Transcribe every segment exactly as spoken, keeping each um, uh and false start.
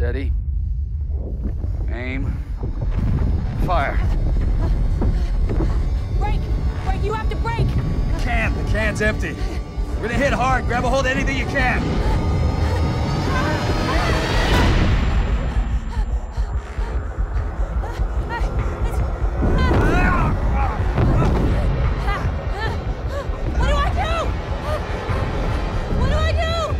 Steady. Aim. Fire. Break! Break! You have to break! Can't. The can's empty. We're gonna hit hard. Grab a hold of anything you can. What do I do? What do I do?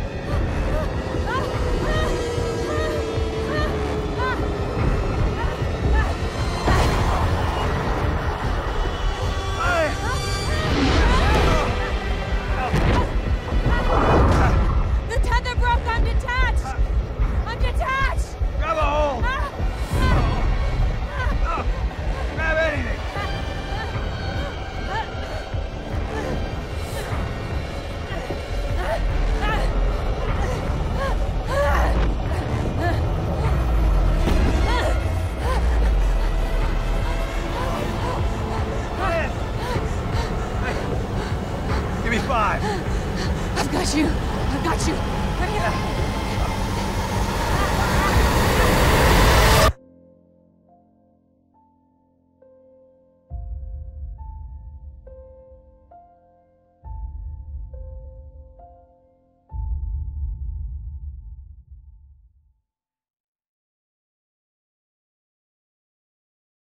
The tether broke. I'm detached. I'm detached. Grab a hold. Grab anything. Give me five. I've got you. I've got you. Right here.